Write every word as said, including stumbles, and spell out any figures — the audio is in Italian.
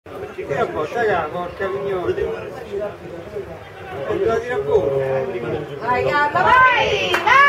Che è un po', raga, porca mignone. Ho dato a dire a voi. Vai, vai, vai!